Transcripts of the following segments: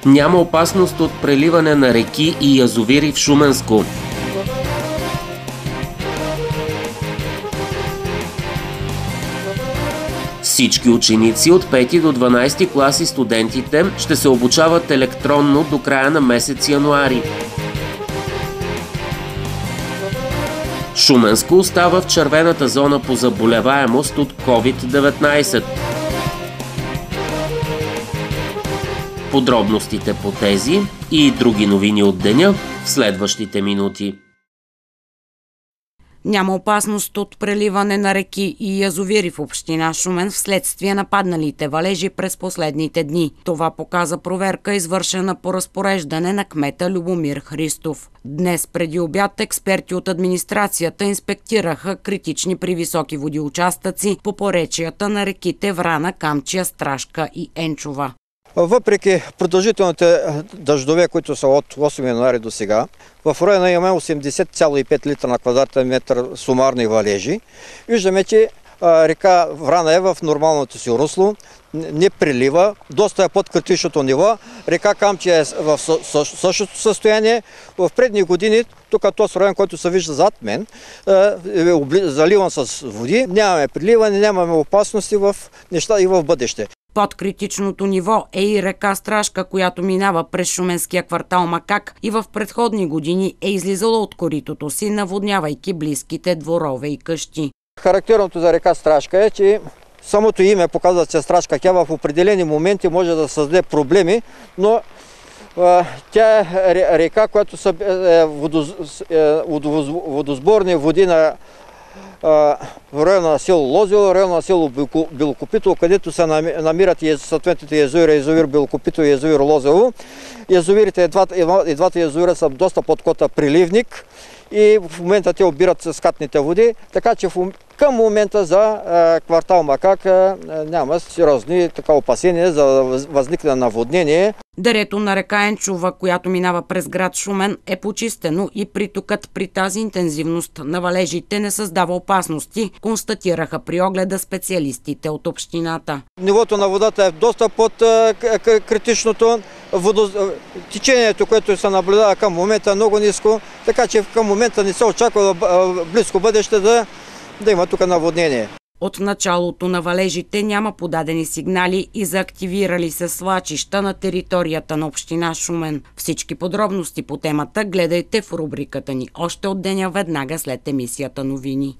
Няма опасност от преливане на реки и язовири в Шуменско. Всички ученици от 5 до 12 класи студентите ще се обучават електронно до края на месец януари. Шуменско остава в червената зона по заболеваемост от COVID-19. Подробностите по тези и други новини от деня в следващите минути. Няма опасност от преливане на реки и язовири в община Шумен вследствие на падналите валежи през последните дни. Това показа проверка, извършена по разпореждане на кмета Любомир Христов. Днес преди обяд експерти от администрацията инспектираха критични при високи водоучастъци по поречията на реките Врана, Камчия, Стражка и Енчова. Въпреки продължителните дъждове, които са от 8 януари до сега, в района имаме 80,5 литра на квадратен метър сумарни валежи. Виждаме, че река Врана е в нормалното си русло, не прилива, доста е под критичното ниво. Река Камчия е в същото състояние. В предни години, тук този район, който се вижда зад мен, е заливан с води. Нямаме приливане, нямаме опасности в неща и в бъдеще. Под критичното ниво е и река Стражка, която минава през шуменския квартал Макак и в предходни години е излизала от коритото си, наводнявайки близките дворове и къщи. Характерното за река Стражка е, че самото име показва, че Стражка тя в определени моменти може да създаде проблеми, но тя е река, която са водосборни води на в района на село Лозово, района на село Белокопитово, където се намират съответните язовири, язовир Белокопитово и язовир Лозово. Язовирите, и двата язовира са доста под кота приливник и в момента те обират скатните води, така че към момента за квартал Макак няма сериозни опасения за възникне наводнение. Дерето на река Енчова, която минава през град Шумен, е почистено и притокът при тази интензивност на валежите не създава опасности, констатираха при огледа специалистите от общината. Нивото на водата е доста под критичното. Течението, което се наблюдава към момента е много ниско, така че към момента не се очаква в близко бъдеще да има тук наводнение. От началото на валежите няма подадени сигнали и за активирали се свлачища на територията на община Шумен. Всички подробности по темата гледайте в рубриката ни още от деня веднага след емисията новини.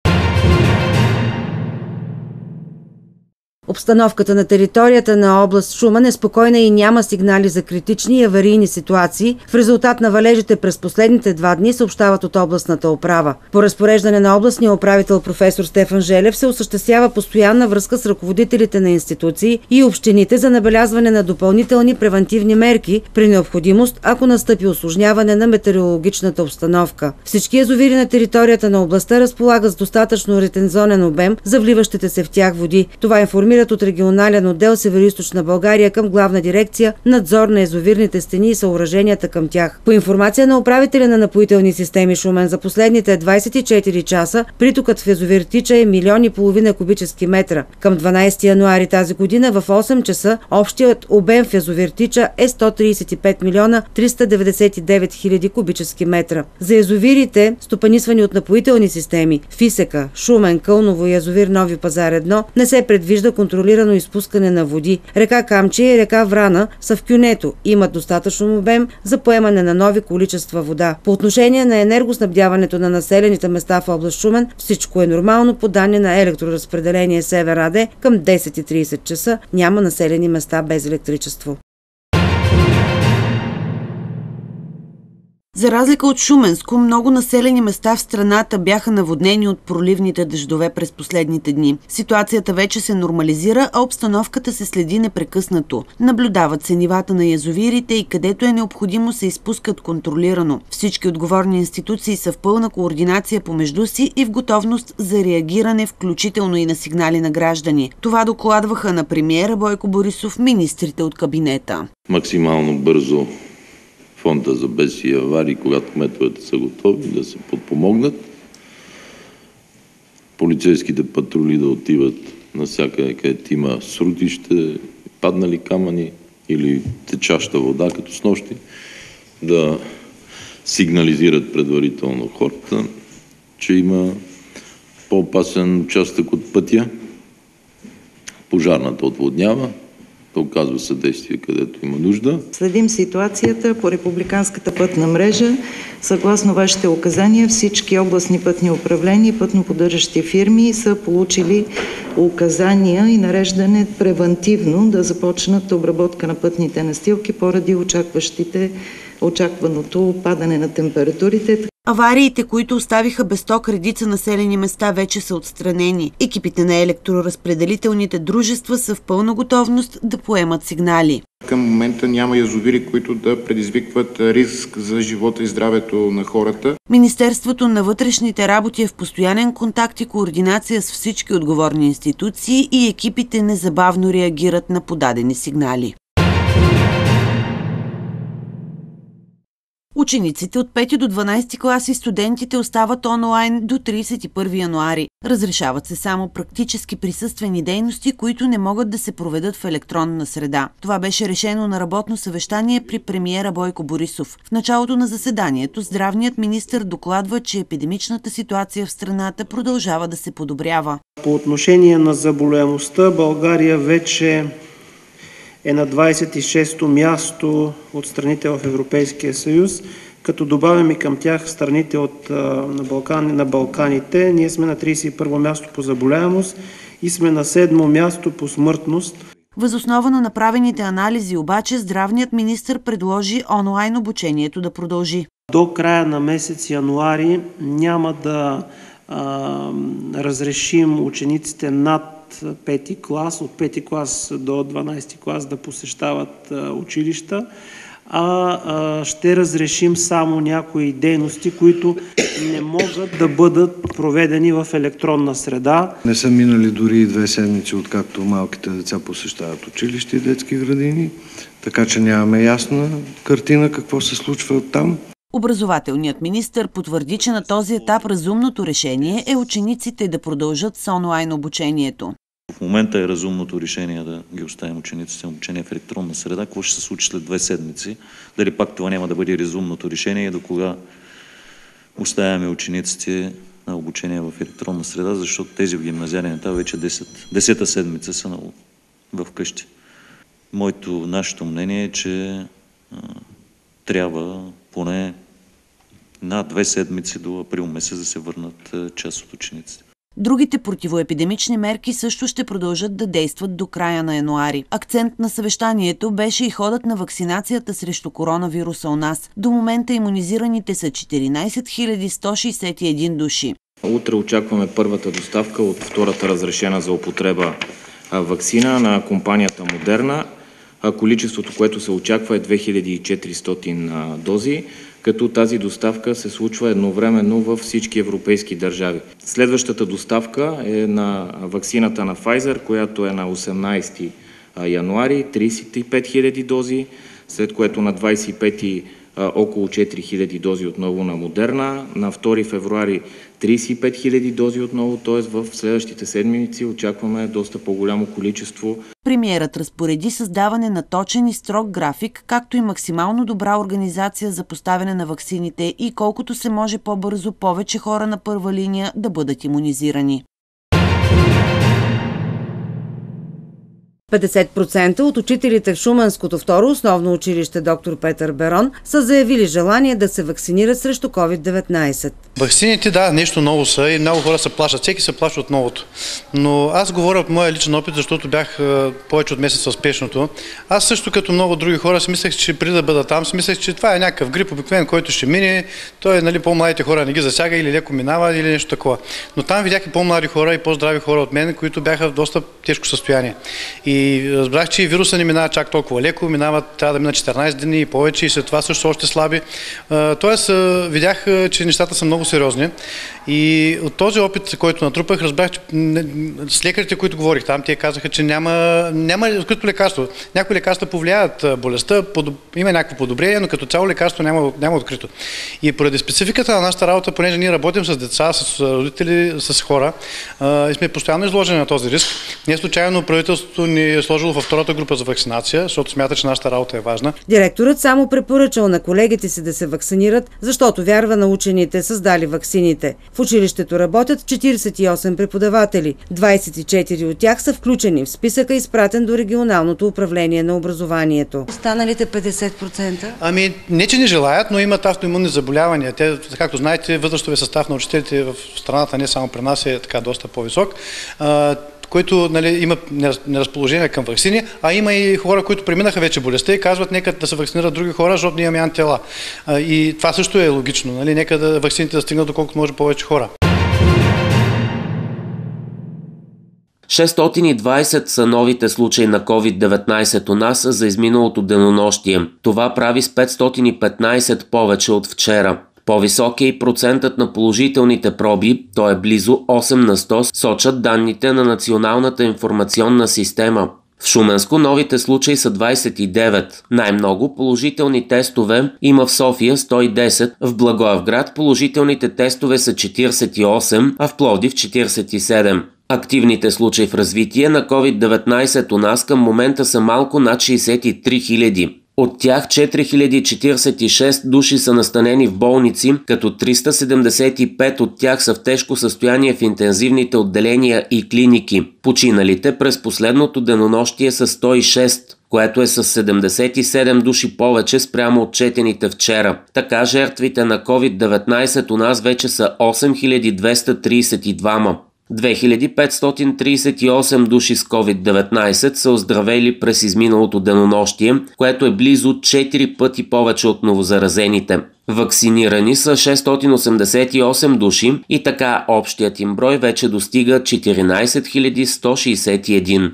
Обстановката на територията на област Шумен е спокойна и няма сигнали за критични и аварийни ситуации в резултат на валежите през последните 2 дни, съобщават от областната управа. По разпореждане на областния управител професор Стефан Желев се осъществява постоянна връзка с ръководителите на институции и общините за набелязване на допълнителни превантивни мерки при необходимост, ако настъпи усложняване на метеорологичната обстановка. Всички язовири на територията на областта разполагат с достатъчно ретензионен обем за вливащите се в тях води. Това информира от регионален отдел Североизточна България към Главна дирекция Надзор на язовирните стени и съоръженията към тях. По информация на управителя на Напоителни системи Шумен, за последните 24 часа притокът в язовир Тича е 1,5 милиона кубически метра. Към 12 януари тази година в 8 часа общият обем в язовир Тича е 135 милиона 399 хиляди кубически метра. За язовирите, стопанисвани от Напоителни системи в Исека, Шумен, Кълново и язовир Нови пазар 1, не се предвижда контролирано изпускане на води. Река Камчия и река Врана са в кюнето и имат достатъчно обем за поемане на нови количества вода. По отношение на енергоснабдяването на населените места в област Шумен, всичко е нормално. По данни на Електроразпределение Север АД към 10:30 часа няма населени места без електричество. За разлика от Шуменско, много населени места в страната бяха наводнени от проливните дъждове през последните дни. Ситуацията вече се нормализира, а обстановката се следи непрекъснато. Наблюдават се нивата на язовирите и където е необходимо се изпускат контролирано. Всички отговорни институции са в пълна координация помежду си и в готовност за реагиране, включително и на сигнали на граждани. Това докладваха на премиера Бойко Борисов министрите от кабинета. Максимално бързо фонда за бедствия и аварии, когато кметовете са готови да се подпомогнат. Полицейските патрули да отиват навсякъде, където има срутище, паднали камъни или течаща вода, като снощи, да сигнализират предварително хората, че има по-опасен участък от пътя, пожарната отводнява, да оказва съдействие където има нужда. Следим ситуацията по републиканската пътна мрежа. Съгласно вашите указания, всички областни пътни управления и пътноподдържащи фирми са получили указания и нареждане превантивно да започнат обработка на пътните настилки поради очакваното падане на температурите. Авариите, които оставиха без ток редица населени места, вече са отстранени. Екипите на електроразпределителните дружества са в пълна готовност да поемат сигнали. Към момента няма язовири, които да предизвикват риск за живота и здравето на хората. Министерството на вътрешните работи е в постоянен контакт и координация с всички отговорни институции и екипите незабавно реагират на подадени сигнали. Учениците от 5 до 12 клас и студентите остават онлайн до 31 януари. Разрешават се само практически присъствени дейности, които не могат да се проведат в електронна среда. Това беше решено на работно съвещание при премиера Бойко Борисов. В началото на заседанието здравният министър докладва, че епидемичната ситуация в страната продължава да се подобрява. По отношение на заболеваемостта, България вече е на 26-то място от страните в Европейския съюз, като добавим и към тях страните на Балканите. Ние сме на 31-во място по заболеваемост и сме на 7-мо място по смъртност. Въз основа на направените анализи обаче здравният министър предложи онлайн обучението да продължи. До края на месец януари няма да разрешим учениците над 5-ти клас, от 5-ти клас до 12-ти клас да посещават училища, ще разрешим само някои дейности, които не могат да бъдат проведени в електронна среда. Не са минали дори и 2 седмици, откакто малките деца посещават училище и детски градини, така че нямаме ясна картина какво се случва там. Образователният министър потвърди, че на този етап разумното решение е учениците да продължат с онлайн обучението. В момента е разумното решение да ги оставим учениците на обучение в електронна среда. Какво ще се случи след 2 седмици? Дали пак това няма да бъде разумното решение и до кога оставяме учениците на обучение в електронна среда, защото тези в гимназиален етап вече 10-та седмица са в къщи. Нашето мнение е, че трябва поне на 2 седмици до април месец да се върнат част от учениците. Другите противоепидемични мерки също ще продължат да действат до края на януари. Акцент на съвещанието беше и ходът на вакцинацията срещу коронавируса у нас. До момента имунизираните са 14 161 души. Утре очакваме първата доставка от втората разрешена за употреба вакцина на компанията Модерна. Количеството, което се очаква е 2400 дози, като тази доставка се случва едновременно във всички европейски държави. Следващата доставка е на ваксината на Pfizer, която е на 18 януари, 35 000 дози, след което на 25 около 4000 дози отново на Модерна, на 2 февруари 35 000 дози отново, т.е. в следващите седмици очакваме доста по-голямо количество. Премиерът разпореди създаване на точен и строг график, както и максимално добра организация за поставяне на ваксините и колкото се може по-бързо повече хора на първа линия да бъдат имунизирани. 50% от учителите в Шуменското второ основно училище доктор Петър Берон са заявили желание да се вакцинират срещу COVID-19. Ваксините, да, нещо ново са и много хора се плашат. Всеки се плаши от новото. Но аз говоря от моя личен опит, защото бях повече от месец в спешното. Аз също като много други хора си мислех, че преди да бъда там, си мислех, че това е някакъв грип обикновен, който ще мине. Той, по-младите хора не ги засяга или леко минава или нещо такова. Но там видях и по-млади хора и по-здрави хора от мен, които бяха в доста тежко състояние. И разбрах, че вируса не минава чак толкова леко, трябва да мина 14 дни и повече и след това също още слаби. Тоест, видях, че нещата са много сериозни и от този опит, който натрупах, разбрах, че с лекарите, които говорих там, те казаха, че няма открито лекарство. Някои лекарства повлияят болестта, има някакво подобрение, но като цяло лекарство няма открито. И поради спецификата на нашата работа, понеже ние работим с деца, с родители, с хора, и сме постоянно изложени на този риск. Не случайно правителството ни е сложило във втората група за вакцинация, защото смята, че нашата работа е важна. Директорът само препоръчал на колегите си да се вакцинират, защото вярва на учените, създали ваксините. В училището работят 48 преподаватели. 24 от тях са включени в списъка, изпратен до регионалното управление на образованието. Останалите 50%? Ами, не че не желаят, но имат автоимунни заболявания. Те, както знаете, възрастовия състав на учителите в страната, не само при нас, е така доста по-висок, които имат неразположение към ваксини, а има и хора, които преминаха вече болестта и казват, нека да се вакцинират други хора, защото ние имаме антитела. И това също е логично. Нека ваксините да стигнат до колкото може повече хора. 620 са новите случаи на COVID-19 у нас за изминалото денонощие. Това прави с 515 повече от вчера. По-висок е и процентът на положителните проби, то е близо 8 на 100, сочат данните на Националната информационна система. В Шуменско новите случаи са 29. Най-много положителни тестове има в София 110, в Благоевград положителните тестове са 48, а в Пловдив 47. Активните случаи в развитие на COVID-19 у нас към момента са малко над 63 000. От тях 4046 души са настанени в болници, като 375 от тях са в тежко състояние в интензивните отделения и клиники. Починалите през последното денонощие са 106, което е с 77 души повече спрямо отчетените вчера. Така жертвите на COVID-19 у нас вече са 8232. 2538 души с COVID-19 са оздравели през изминалото денонощие, което е близо 4 пъти повече от новозаразените. Вакцинирани са 688 души и така общият им брой вече достига 14 161.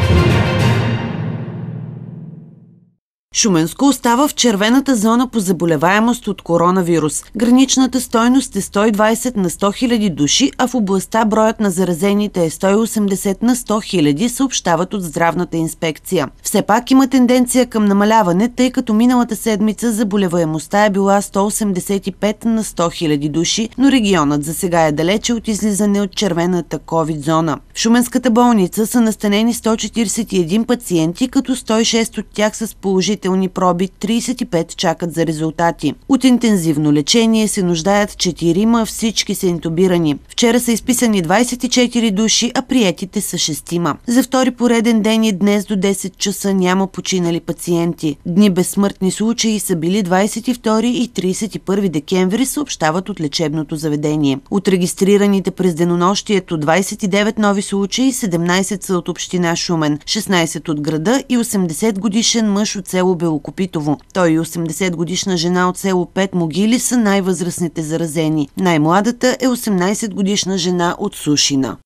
Шуменско остава в червената зона по заболеваемост от коронавирус. Граничната стойност е 120 на 100 000 души, а в областта броят на заразените е 180 на 100 000, съобщават от здравната инспекция. Все пак има тенденция към намаляване, тъй като миналата седмица заболеваемостта е била 185 на 100 000 души, но регионът за сега е далече от излизане от червената ковид зона. В Шуменската болница са настанени 141 пациенти, като 106 от тях с положителни проби, 35 чакат за резултати. От интензивно лечение се нуждаят 4, всички са интубирани. Вчера са изписани 24 души, а приетите са 6. За втори пореден ден и днес до 10 часа няма починали пациенти. Дни безсмъртни случаи са били 22 и 31 декември, съобщават от лечебното заведение. От регистрираните през денонощието 29 нови случаи, 17 са от община Шумен, 16 от града и 80 годишен мъж от село Белокопитово. Той и 80 годишна жена от село Пет Могили са най-възрастните заразени. Най-младата е 18 годишна жена от Сушина.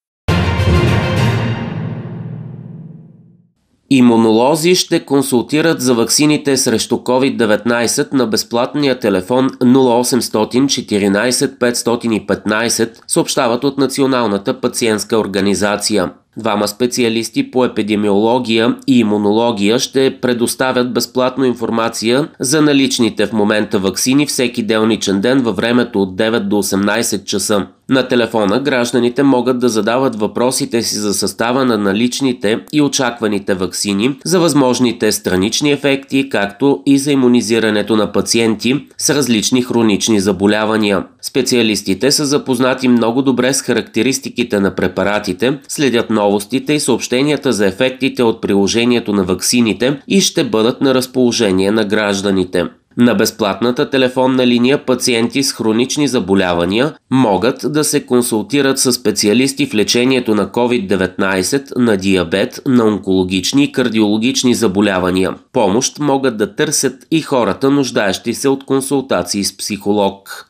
Имунолози ще консултират за ваксините срещу COVID-19 на безплатния телефон 0800 14 515, съобщават от Националната пациентска организация. Двама специалисти по епидемиология и имунология ще предоставят безплатно информация за наличните в момента ваксини всеки делничен ден във времето от 9 до 18 часа. На телефона гражданите могат да задават въпросите си за състава на наличните и очакваните ваксини, за възможните странични ефекти, както и за имунизирането на пациенти с различни хронични заболявания. Специалистите са запознати много добре с характеристиките на препаратите, следят новостите и съобщенията за ефектите от приложението на ваксините и ще бъдат на разположение на гражданите. На безплатната телефонна линия пациенти с хронични заболявания могат да се консултират с специалисти в лечението на COVID-19, на диабет, на онкологични и кардиологични заболявания. Помощ могат да търсят и хората, нуждаещи се от консултации с психолог.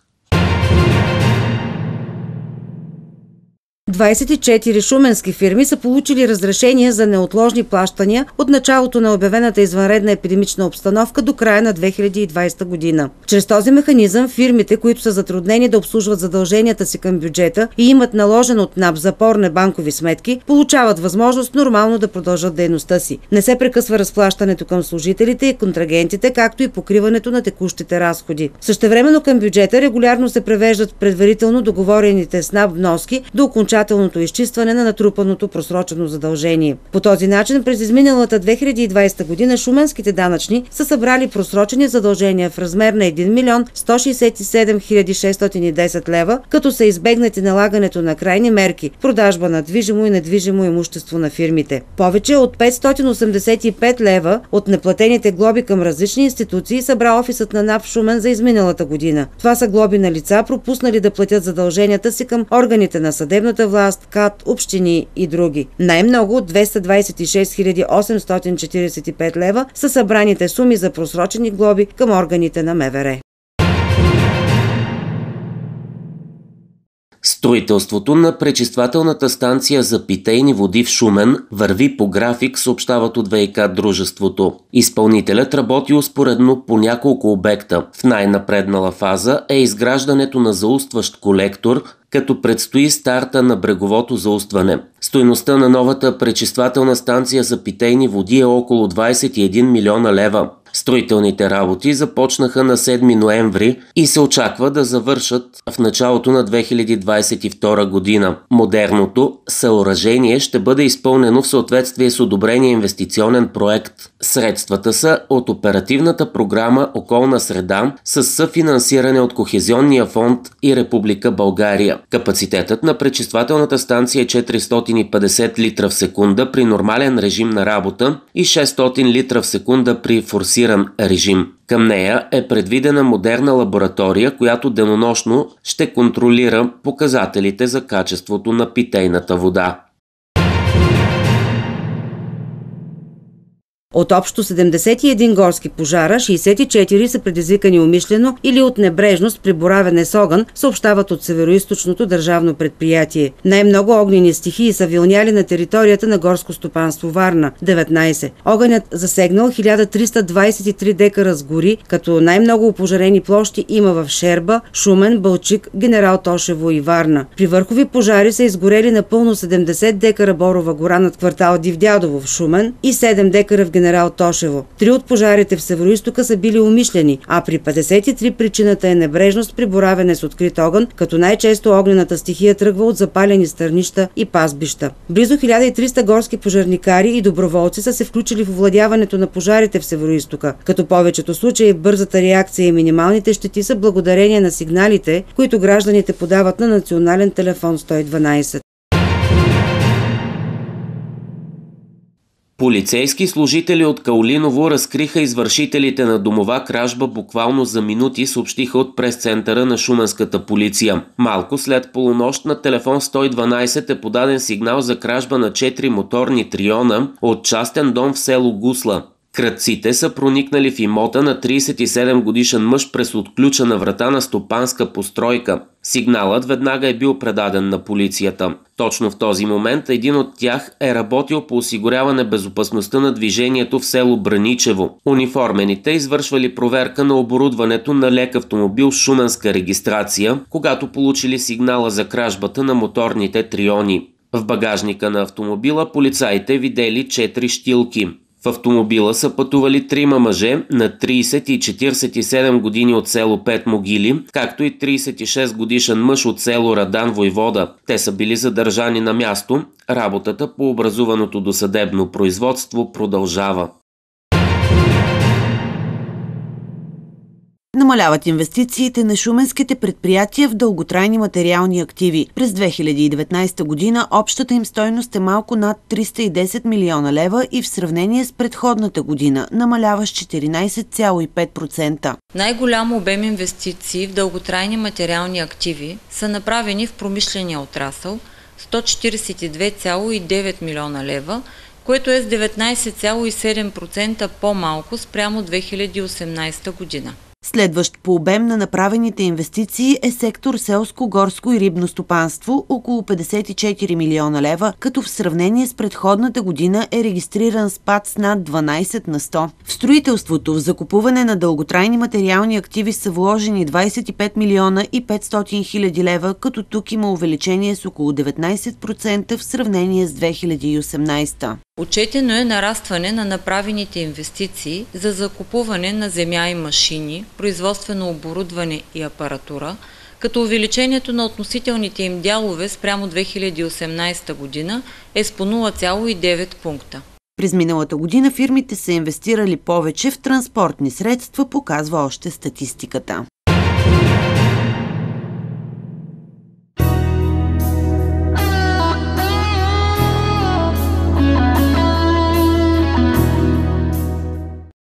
24 шуменски фирми са получили разрешения за неотложни плащания от началото на обявената извънредна епидемична обстановка до края на 2020 година. Чрез този механизъм фирмите, които са затруднени да обслужват задълженията си към бюджета и имат наложен от НАП запор на банкови сметки, получават възможност нормално да продължат дейността си. Не се прекъсва разплащането към служителите и контрагентите, както и покриването на текущите разходи. Същевременно към бюджета регулярно се превеждат предварително договорените с НАП вноски до окончателната окончателното изчистване на натрупаното просрочено задължение. По този начин през изминалата 2020 година шуменските данъчни са събрали просрочени задължения в размер на 1 милион 167 610 лева, като са избегнати налагането на крайни мерки, продажба на движимо и недвижимо имущество на фирмите. Повече от 585 лева от неплатените глоби към различни институции събра офисът на НАП Шумен за изминалата година. Това са глоби на лица, пропуснали да платят задълженията си към органите на съдебната власт, КАТ, общини и други. Най-много 226 845 лева са събраните суми за просрочени глоби към органите на МВР. Строителството на пречиствателната станция за питейни води в Шумен върви по график, съобщават от ВиК дружеството. Изпълнителят работи успоредно по няколко обекта. В най-напреднала фаза е изграждането на заустващ колектор, като предстои старта на бреговото заустване. Стойността на новата пречиствателна станция за питейни води е около 21 милиона лева. Строителните работи започнаха на 7 ноември и се очаква да завършат в началото на 2022 година. Модерното съоръжение ще бъде изпълнено в съответствие с одобрения инвестиционен проект. Средствата са от оперативната програма Околна среда с съфинансиране от Кохезионния фонд и Република България. Капацитетът на пречиствателната станция е 450 литра в секунда при нормален режим на работа и 600 литра в секунда при форсиран режим. Към нея е предвидена модерна лаборатория, която денонощно ще контролира показателите за качеството на питейната вода. От общо 71 горски пожара, 64 са предизвикани умишлено или от небрежност при боравене с огън, съобщават от Североизточното държавно предприятие. Най-много огнени стихии са вилняли на територията на горско стопанство Варна – 19. Огънят засегнал 1323 декара с гори, като най-много опожарени площи има в Шерба, Шумен, Балчик, Генерал Тошево и Варна. При върхови пожари са изгорели напълно 70 декара борова гора над квартал Дивдядово в Шумен и 7 декара в Генерал Тошево. 3 от пожарите в Североизтока са били умишлени, а при 53 причината е небрежност при боравене с открит огън, като най-често огнената стихия тръгва от запалени стърнища и пазбища. Близо 1300 горски пожарникари и доброволци са се включили в овладяването на пожарите в Североизтока, като повечето случаи бързата реакция и минималните щети са благодарение на сигналите, които гражданите подават на национален телефон 112. Полицейски служители от Каолиново разкриха извършителите на домова кражба буквално за минути, съобщиха от прес-центъра на шуменската полиция. Малко след полунощ на телефон 112 е подаден сигнал за кражба на 4 моторни триона от частен дом в село Гусла. Крадците са проникнали в имота на 37 годишен мъж през отключена врата на стопанска постройка. Сигналът веднага е бил предаден на полицията. Точно в този момент един от тях е работил по осигуряване безопасността на движението в село Браничево. Униформените извършвали проверка на оборудването на лек автомобил с шуменска регистрация, когато получили сигнала за кражбата на моторните триони. В багажника на автомобила полицаите видели 4 щилки. В автомобила са пътували 3 мъже на 30 и 47 години от село Пет могили, както и 36 годишен мъж от село Радан Войвода. Те са били задържани на място. Работата по образуваното досъдебно производство продължава. Намаляват инвестициите на шуменските предприятия в дълготрайни материални активи. През 2019 година общата им стойност е малко над 310 милиона лева и в сравнение с предходната година намалява с 14,5%. Най-голям обем инвестиции в дълготрайни материални активи са направени в промишления отрасъл – 142,9 милиона лева, което е с 19,7% по-малко спрямо 2018 година. Следващ по обем на направените инвестиции е сектор селско, горско и рибно стопанство – около 54 милиона лева, като в сравнение с предходната година е регистриран спад с над 12 на 100. В строителството, в закупуване на дълготрайни материални активи са вложени 25 милиона и 500 хиляди лева, като тук има увеличение с около 19% в сравнение с 2018. Отчетено е нарастване на направените инвестиции за закупуване на земя и машини, производствено оборудване и апаратура, като увеличението на относителните им дялове спрямо 2018 година е с по 0,9 пункта. През миналата година фирмите са инвестирали повече в транспортни средства, показва още статистиката.